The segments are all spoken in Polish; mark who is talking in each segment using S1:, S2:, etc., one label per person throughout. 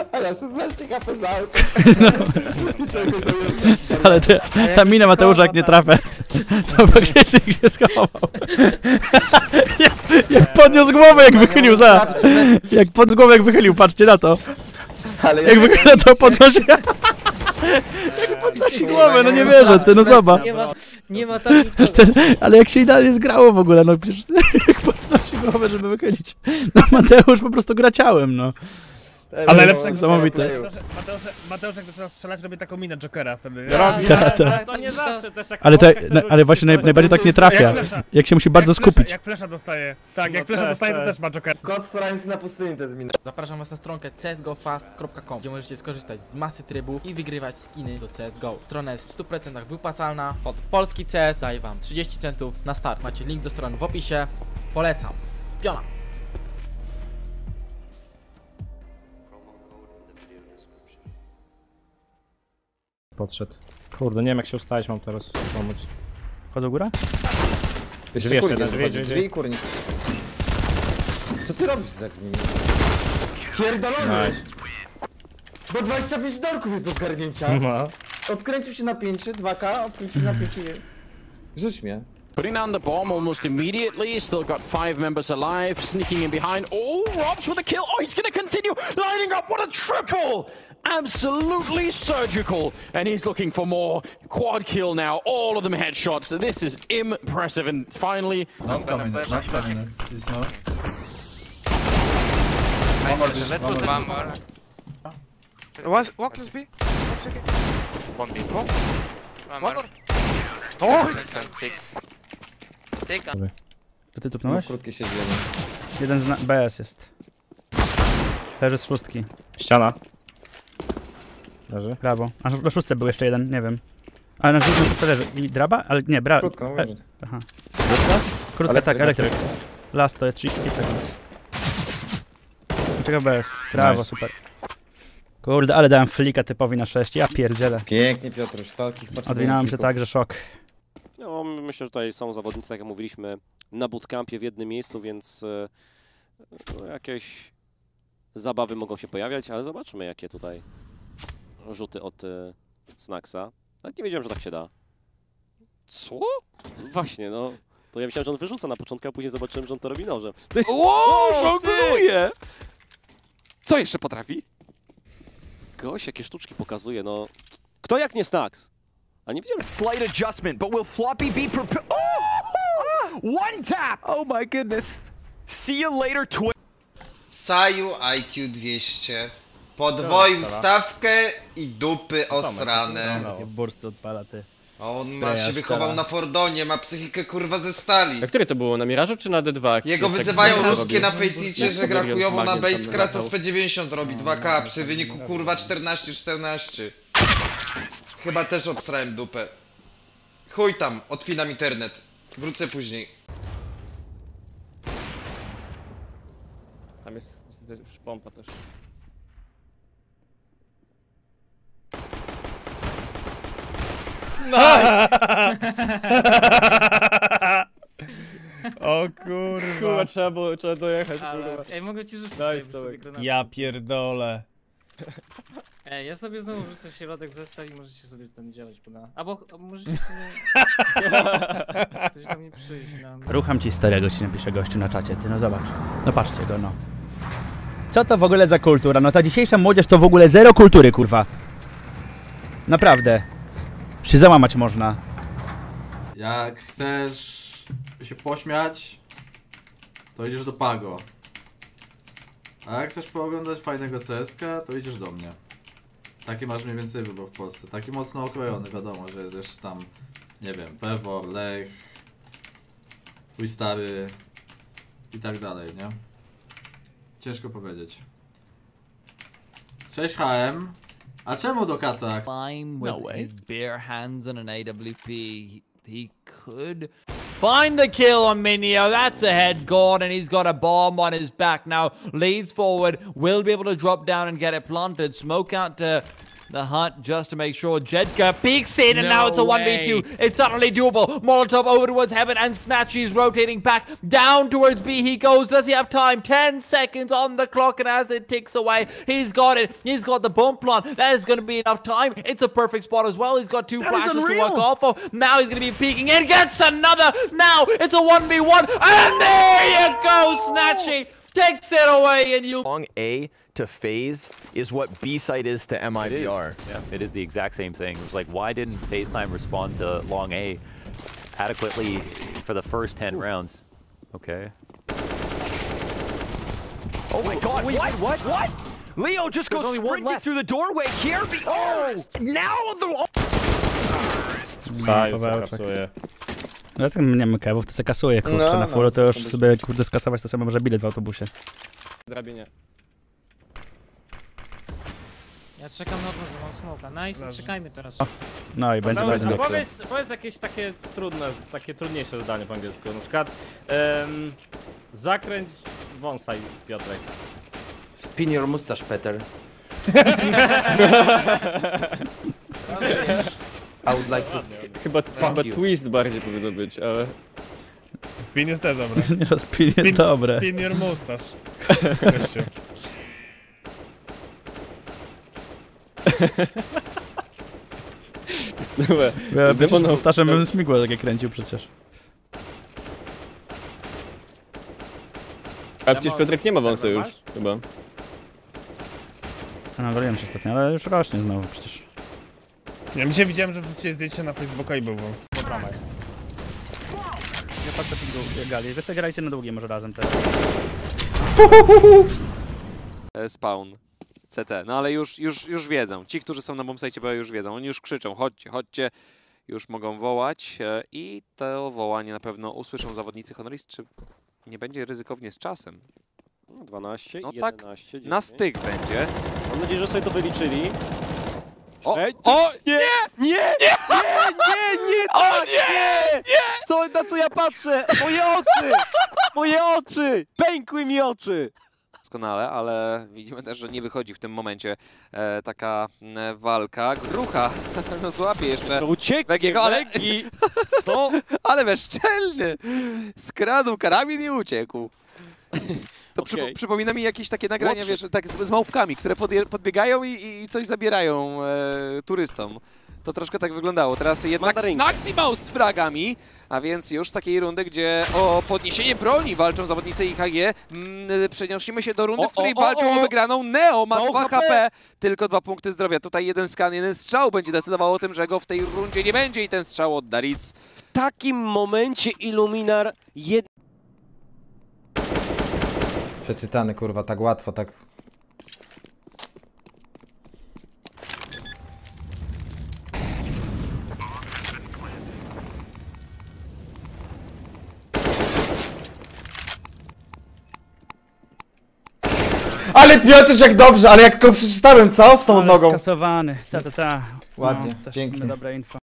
S1: Ale 16 HP za auto.
S2: Ale ta mina Mateusza jak nie trafę, to faktycznie się schował. Jak podniósł głowę, jak wychylił, jak podniósł głowę, jak wychylił, patrzcie na to.
S1: Ale
S2: Jak wychyla, to podnosi. Jak podnosi głowę, no nie wierzę, ty, no zobacz.
S3: Nie ma tam nikogo.
S2: Ale jak się idealnie zgrało w ogóle, no przecież jak podnosi głowę, żeby wychylić. No Mateusz po prostu gra ciałem, no.
S4: Ale najlepsze
S2: Niesamowite.
S4: Mateusz jak zaczyna strzelać, robi taką minę Jokera wtedy.
S3: Robi,
S4: To nie zawsze też jak
S2: Ale,
S4: smoka chce
S2: ale właśnie najbardziej tak nie trafia. Jak się musi bardzo skupić.
S4: Jak flesza dostaje. Tak, jak flesza dostaje, to też ma Jokera.
S1: Kot stranicy na pustyni to jest mina.
S3: Zapraszam was na stronkę csgofast.com, gdzie możecie skorzystać z masy trybów i wygrywać skiny do CSGO. Strona jest w 100% wypłacalna. Od polski CS daje wam 30 centów na start. Macie link do strony w opisie. Polecam. Piona!
S4: Podszedł. Kurde, nie wiem jak się ustawić, mam teraz pomóc.
S2: Chodzą góra?
S1: Jeszcze
S4: jeszcze
S1: kurnik
S4: jeden,
S1: wychodzi,
S4: drzwi.
S1: drzwi i kurnik. Co ty robisz tak z nimi? Pierdolony!
S4: Nice.
S1: Bo 25 dolków jest do zgarnięcia.
S4: No.
S1: Obkręcił się na 5, 2K, obkręcił na 5. Rzuć mnie.
S5: Putting down the bomb almost immediately. Still got 5 members alive. Sneaking in behind. Oh, Robs with a kill. Oh, he's going to continue lining up. What a triple! Absolutely surgical. And he's looking for more. Quad kill now. All of them headshots. This is impressive. And finally...
S6: Not coming, not coming. He's not.
S7: Let's put one more.
S8: Walk let's be. Smoke city.
S7: One B.
S8: One
S7: One
S8: more.
S7: more.
S8: Oh!
S7: Let's sick. Take
S2: To ty
S1: No,
S2: tupnąłeś?
S1: krótkie siedzenie.
S2: Jeden z BS jest. Leży z szóstki.
S4: Ściana. Leży.
S2: Brawo. A na szóstce był jeszcze jeden, nie wiem. Ale na szóstce leży. I draba? Ale nie,
S1: Krótko, no wiem.
S2: Aha.
S1: Krótko?
S2: Krótka, tak,
S1: Elektryk.
S2: elektryk. Last to jest 35 sekund. Czeka BS. Brawo,
S4: Nice.
S2: super. Kurde, ale dałem flika typowi na 6. Ja pierdzielę.
S1: Pięknie, Piotruś, takich potrzebujemy
S2: Odwinąłem się
S1: kilków.
S2: tak, że szok.
S9: No, myślę, że tutaj są zawodnicy, tak jak mówiliśmy, na bootcampie w jednym miejscu, więc no, jakieś zabawy mogą się pojawiać, ale zobaczymy, jakie tutaj rzuty od Snacksa. Nawet nie wiedziałem, że tak się da.
S7: Co?
S9: Właśnie, no. To ja myślałem, że on wyrzuca na początku, a później zobaczyłem, że on to robi nożem.
S7: Wow, żongluje! Co jeszcze potrafi?
S9: Gość, jakie sztuczki pokazuje, no. Kto jak nie Snacks? A nie wiedziałem.
S5: Slight adjustment, but will Floppy be prepared? Oh! One tap! Oh my goodness. See you later,
S8: Saju IQ 200. Podwoił stawkę i dupy osrane.
S2: Takie bursty odpala, ty.
S8: A on
S2: Spraya
S8: się wychował
S2: szczera.
S8: na Fordonie, ma psychikę kurwa ze stali.
S4: A które to było? Na Mirażu czy na D2?
S8: Jego wyzywają ruskie na Faceicie, że gra chujowo na Basecra, to z P90 robi 2K przy wyniku kurwa 14-14. Chyba też obsrałem dupę. Chuj tam, odpinam internet. Wrócę później.
S4: Tam jest pompa też.
S6: O kurwa.
S4: Kurwa, trzeba dojechać, kurwa.
S3: Ej, mogę ci rzucić
S4: Daj,
S3: sobie
S4: Stołek.
S3: granatę.
S6: Ja pierdolę.
S3: Ej, ja sobie znowu wrzucę środek zestaw i możecie sobie tam działać poda. Albo możecie sobie... Ktoś do mnie przyjść na...
S2: Rucham ci starego, ci napisze gościu na czacie, ty, no zobacz. No patrzcie go, no. Co to w ogóle za kultura? No ta dzisiejsza młodzież to w ogóle zero kultury, kurwa. Naprawdę. Się załamać można.
S6: Jak chcesz się pośmiać, to idziesz do Pago. A jak chcesz pooglądać fajnego CSK, to idziesz do mnie. Taki masz mniej więcej wybór w Polsce. Taki mocno okrojony, wiadomo, że jest jeszcze tam, nie wiem, Pewor, Lech, twój stary i tak dalej, nie? Ciężko powiedzieć. Cześć HM. A czemu do kata?
S10: Fine with his bare hands on an AWP. He could find the kill on Minio. That's a head gone, and he's got a bomb on his back now. Leads forward, will be able to drop down and get it planted. Smoke out to the hunt just to make sure Jedka peeks in, and now it's a 1v2. It's suddenly doable. Molotov over towards Heaven, and Snatchy's rotating back down towards B. He goes. Does he have time? 10 seconds on the clock, and as it ticks away, he's got it. He's got the bump plan. That is going to be enough time. It's a perfect spot as well. He's got 2 flashes to work off of. Now he's going to be peeking in. Gets another. Now it's a 1v1, and there you go, Snatchy takes it away, and you.
S11: Long A to phase is what B site is to MIBR.
S12: Yeah, it is the exact same thing. It was like, why didn't FaceTime respond to long A adequately for the first 10 rounds? Okay.
S11: Oh my god, what? Leo just goes sprinting through the doorway here. Now the...
S4: Kasuje.
S2: No ja nie mam kewów, to se kasuje, kurczę, na fullu to już sobie, kurde, skasować to sobie może bilet w autobusie.
S4: Drabinie.
S13: Ja czekam na to, że mam smoka. Nice, czekajmy teraz.
S2: No i będzie bardzo dobrze.
S4: Powiedz jakieś takie trudne, takie trudniejsze zadanie po angielsku. Na przykład zakręć wąsaj, Piotrek.
S1: Spin your mustache, Peter. I would like to...
S4: Chyba twist bardziej powinno być, ale...
S14: Spin jest też dobre.
S2: Nie no, spin jest dobre.
S14: Spin your mustache.
S2: Ja Staszem bym śmigło takie kręcił przecież.
S4: A przecież Piotrek nie ma wąsa już, chyba.
S2: No, goliłem się ostatnio, ale już rośnie znowu przecież.
S14: Ja dzisiaj widziałem, że wrzucicie zdjęcie na Facebooka i był wąs.
S2: Nie patrzę pingu, gali. Wy sobie grajcie na długie może razem teraz.
S7: Spawn. CT. No ale już wiedzą. Ci, którzy są na bombsite, już wiedzą. Oni już krzyczą, chodźcie, chodźcie. Już mogą wołać i to wołanie na pewno usłyszą zawodnicy Honoris. Czy nie będzie ryzykownie z czasem?
S9: No, 12,
S7: no
S9: 11,
S7: tak,
S9: 10.
S7: na styk będzie.
S9: Mam nadzieję, że sobie to wyliczyli.
S7: O,
S9: Ej,
S7: o,
S9: nie! O nie! Co, na co ja patrzę? Moje oczy! Moje oczy! Pękły mi oczy!
S7: Doskonale, ale widzimy też, że nie wychodzi w tym momencie taka walka. Grucha no złapie jeszcze Wegiego, ale...
S9: No.
S7: Ale bezczelny! Skradł karabin i uciekł. To przypomina mi jakieś takie nagrania, wiesz, tak z małpkami, które podbiegają i coś zabierają turystom. To troszkę tak wyglądało. Teraz jednak Snaximaus z fragami, a więc już z takiej rundy, gdzie o podniesienie broni walczą zawodnicy IHG. Przenosimy się do rundy, w której walczą o wygraną. Neo ma 2 HP, tylko 2 punkty zdrowia. Tutaj jeden skan, jeden strzał będzie decydował o tym, że go w tej rundzie nie będzie i ten strzał odda Ritz.
S9: W takim momencie Illuminar
S1: Przeczytany, kurwa, tak łatwo, tak... Ale Piotr, jak dobrze, ale jak go przeczytałem, co? Z tą nogą.
S2: Skasowany, ta.
S1: Ładnie,
S2: no,
S1: pięknie.
S2: Dobre info.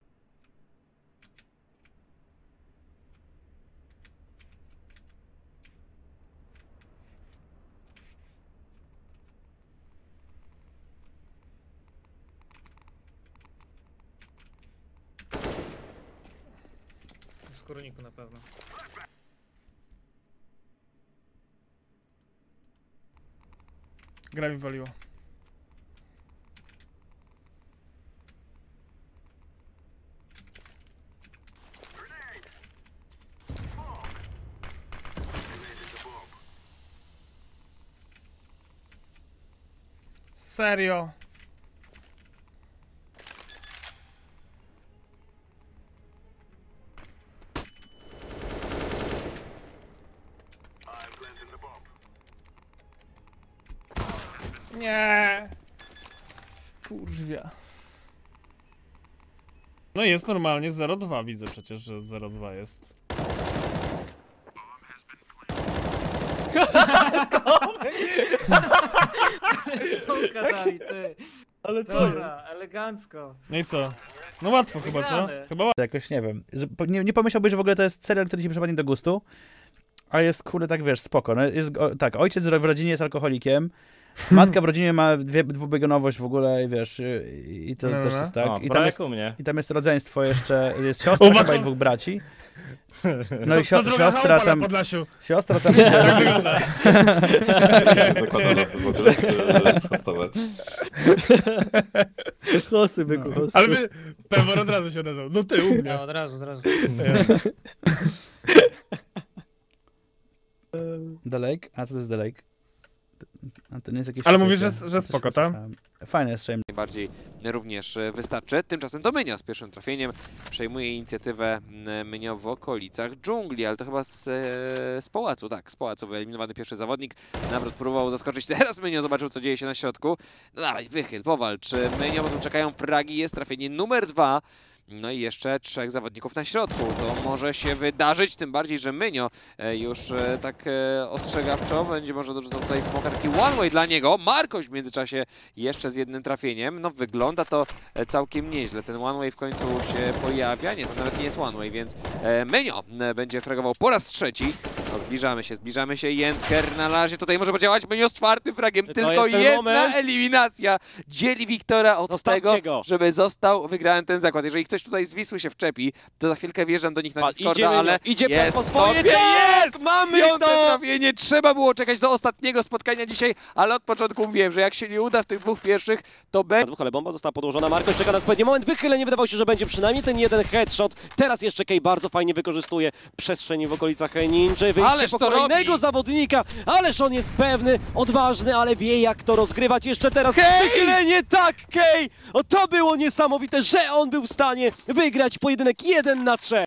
S14: W skórniku na pewno. Gra mi waliła. Serio? Nie. Kurwia. No jest normalnie 0-2, widzę przecież, że 0-2 jest.
S13: Ale co? Dobra, elegancko.
S14: No i co? No łatwo chyba, co? Chyba łatwo.
S2: Jakoś nie wiem. Nie pomyślałbyś, że w ogóle to jest serial, który ci przypadnie do gustu. Ale jest, kurde, tak wiesz, spoko. No jest, tak, ojciec w rodzinie jest alkoholikiem. Matka w rodzinie ma dwubiegunowość w ogóle i wiesz, i to też jest tak.
S4: O,
S2: I tam jest rodzeństwo jeszcze, jest siostra chyba i 2 braci. No i siostra tam... Siostra tam...
S15: Tak wygląda. Zakładane w ogóle, żeby hostować.
S2: Hosty, byku, hosty.
S14: Ale Pewor od razu się odezwał. No ty u mnie.
S13: No, od razu.
S2: The Lake? A co to jest The Lake? A to nie jest jakieś...
S14: Ale mówisz, że spoko, tak?
S2: Fajne jest Shame.
S7: Najbardziej również wystarczy. Tymczasem to Mynio z pierwszym trafieniem przejmuje inicjatywę Mynio w okolicach dżungli, ale to chyba z pałacu, tak, z pałacu wyeliminowany pierwszy zawodnik. Nawrót próbował zaskoczyć, teraz Mynio zobaczył, co dzieje się na środku. No dawaj, wychyl, powalcz. Mynio, bo tu czekają fragi, jest trafienie numer 2. No i jeszcze 3 zawodników na środku. To może się wydarzyć, tym bardziej, że Mynio już tak ostrzegawczo będzie może dorzucał tutaj smoka, taki one way dla niego. Markoś w międzyczasie jeszcze z jednym trafieniem. No wygląda to całkiem nieźle. Ten one way w końcu się pojawia. Nie, to nawet nie jest one way, więc Mynio będzie fragował po raz 3. No zbliżamy się. Jentker na razie tutaj może podziałać. Mynio z 4. fragiem. Tylko jedna eliminacja dzieli Wiktora od tego, żeby został wygrany ten zakład. Jeżeli ktoś tutaj z Wisły się wczepi, to za chwilkę wjeżdżam do nich na Discorda, ale
S9: idzie po swoje,
S7: jest! Mamy to! Trafienie, trzeba było czekać do ostatniego spotkania dzisiaj, ale od początku mówiłem, że jak się nie uda w tych 2 pierwszych, to będzie...
S9: Ale bomba została podłożona, Markoś czeka na odpowiedni moment, wychylenie, wydawało się, że będzie przynajmniej ten jeden headshot. Teraz jeszcze Kej bardzo fajnie wykorzystuje przestrzeń w okolicach Ninja, wyjście po kolejnego zawodnika, ależ on jest pewny, odważny, ale wie jak to rozgrywać. Jeszcze teraz wychylenie, tak Kej! O, to było niesamowite, że on był w stanie wygrać pojedynek 1 na 3.